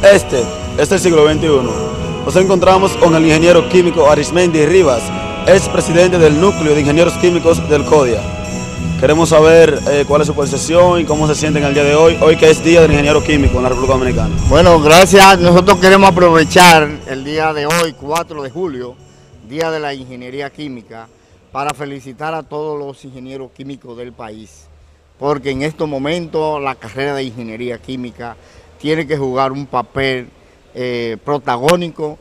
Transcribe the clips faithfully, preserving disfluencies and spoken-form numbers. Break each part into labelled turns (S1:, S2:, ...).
S1: Este es el siglo veintiuno. Nos encontramos con el ingeniero químico Arismendi Rivas, ex presidente del Núcleo de Ingenieros Químicos del CODIA. Queremos saber eh, cuál es su percepción y cómo se sienten el día de hoy, hoy que es Día del Ingeniero Químico en la República Dominicana.
S2: Bueno, gracias. Nosotros queremos aprovechar el día de hoy, cuatro de julio, Día de la Ingeniería Química, para felicitar a todos los ingenieros químicos del país, porque en estos momentos la carrera de Ingeniería Química tiene que jugar un papel eh, protagónico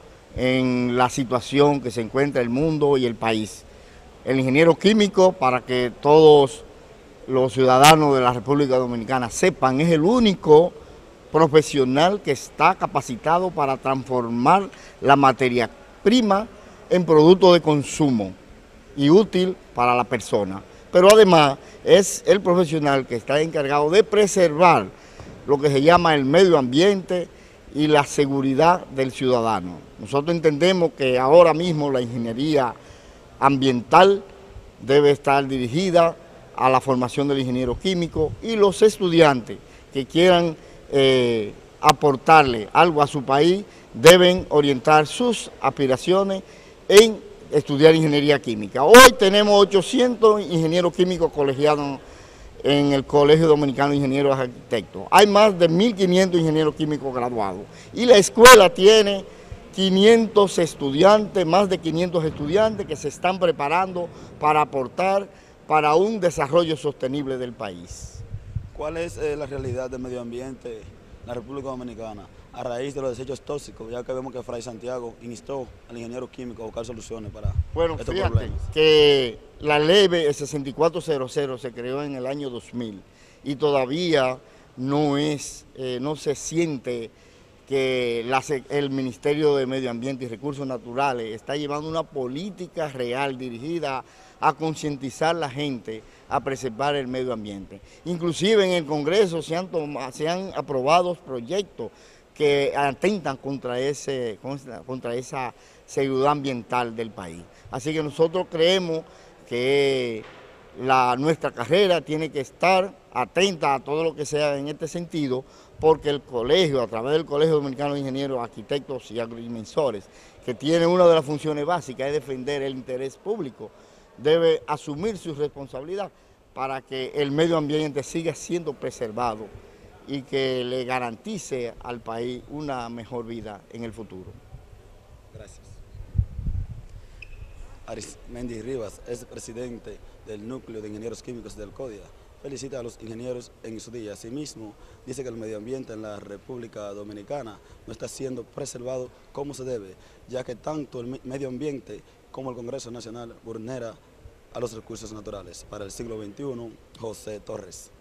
S2: en la situación que se encuentra el mundo y el país. El ingeniero químico, para que todos los ciudadanos de la República Dominicana sepan, es el único profesional que está capacitado para transformar la materia prima en producto de consumo y útil para la persona. Pero además es el profesional que está encargado de preservar lo que se llama el medio ambiente y la seguridad del ciudadano. Nosotros entendemos que ahora mismo la ingeniería ambiental debe estar dirigida a la formación del ingeniero químico, y los estudiantes que quieran eh, aportarle algo a su país deben orientar sus aspiraciones en estudiar ingeniería química. Hoy tenemos ochocientos ingenieros químicos colegiados en el Colegio Dominicano de Ingenieros Arquitectos. Hay más de mil quinientos ingenieros químicos graduados y la escuela tiene quinientos estudiantes, más de quinientos estudiantes que se están preparando para aportar para un desarrollo sostenible del país.
S1: ¿Cuál es eh, la realidad del medio ambiente en la República Dominicana a raíz de los desechos tóxicos, ya que vemos que Fray Santiago instó al ingeniero químico a buscar soluciones para
S2: bueno,
S1: estos
S2: fíjate
S1: problemas?
S2: Que la ley sesenta y cuatro cero cero se creó en el año dos mil y todavía no es, eh, no se siente que la, el Ministerio de Medio Ambiente y Recursos Naturales está llevando una política real dirigida a concientizar a la gente a preservar el medio ambiente. Inclusive en el Congreso se han, tomado, se han aprobado proyectos que atentan contra, ese, contra, contra esa seguridad ambiental del país. Así que nosotros creemos que la, nuestra carrera tiene que estar atenta a todo lo que sea en este sentido, porque el colegio, a través del Colegio Dominicano de Ingenieros, Arquitectos y Agrimensores, que tiene una de las funciones básicas, es defender el interés público, debe asumir su responsabilidad para que el medio ambiente siga siendo preservado y que le garantice al país una mejor vida en el futuro.
S1: Gracias. Arismendi Rivas es presidente del Núcleo de Ingenieros Químicos del CODIA. Felicita a los ingenieros en su día. Asimismo, dice que el medio ambiente en la República Dominicana no está siendo preservado como se debe, ya que tanto el medio ambiente como el Congreso Nacional vulnera a los recursos naturales. Para el siglo veintiuno, José Torres.